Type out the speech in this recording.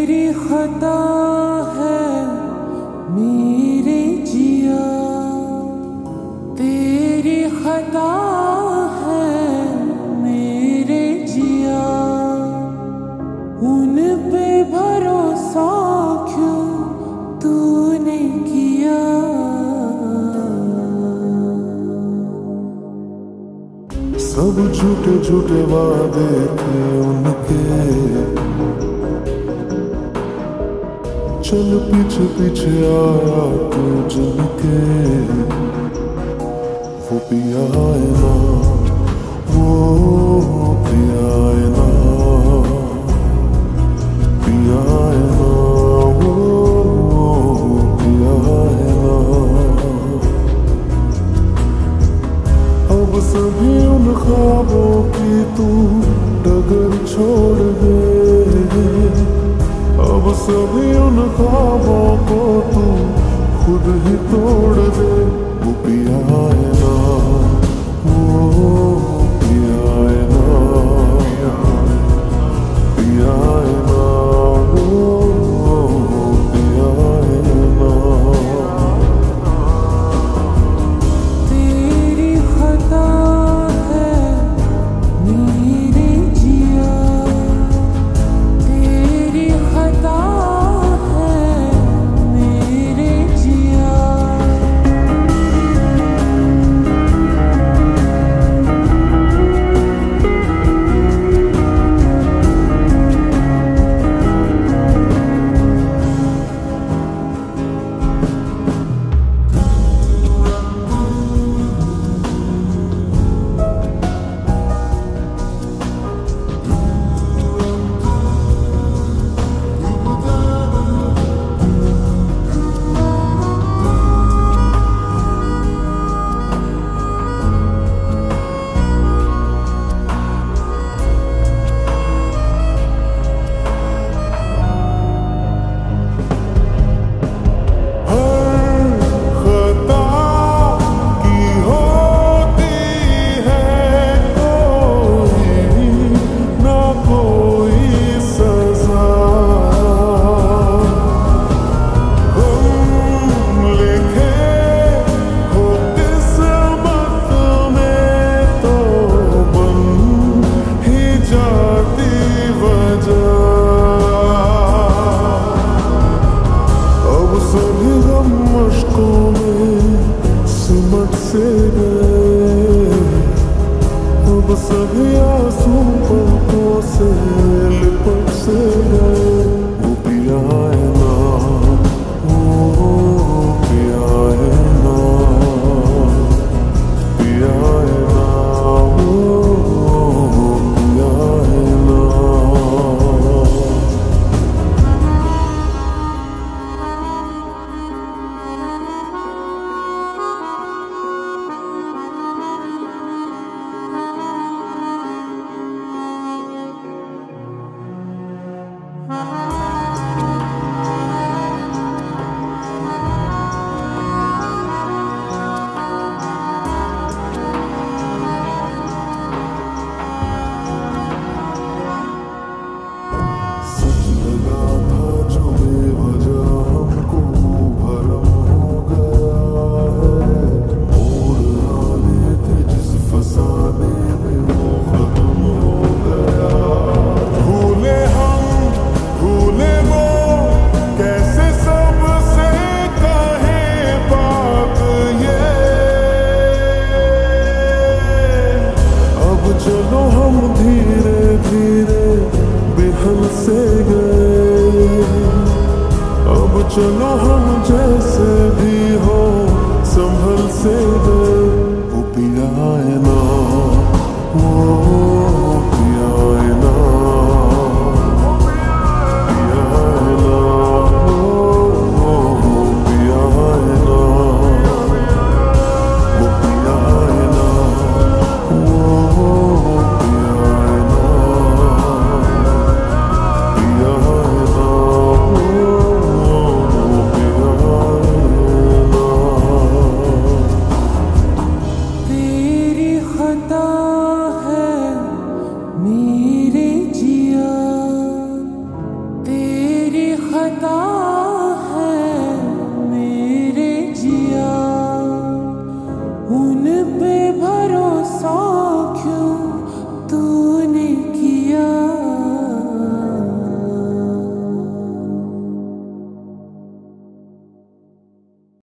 तेरी खता है मेरे जिया, तेरी खता है मेरे जिया। उन पे भरोसा क्यों तूने किया? सब झूठे झूठे वादे थे उनके, चल पीछे पीछे आया तू जिनके। वो पिया है ना, वो पिया है ना, पिया है ना, वो पिया है ना। अब सभी उन ख्वाबों की तू डगर छोड़ दे, अब सभी उन ख्वाबों को तू खुद ही तोड़ दे। वो पिया है ना, वो पिया है ना, पिया है ना, वो पिया है ना। तेरी खता है मेरे जिया, तेरी खता है मेरे जिया। अब सभी आंसू पलकों से लिपट से गए। वो पिया है ना, वो पिया है ना, पिया है ना, वो पिया है ना। चलो हम धीरे धीरे बेहल से गए, अब चलो हम जैसे भी हो संभल से गए। वो पिया है ना, वो पिया है ना, पिया है ना, वो पिया है ना, वो पिया है ना, वो तेरी खता है उन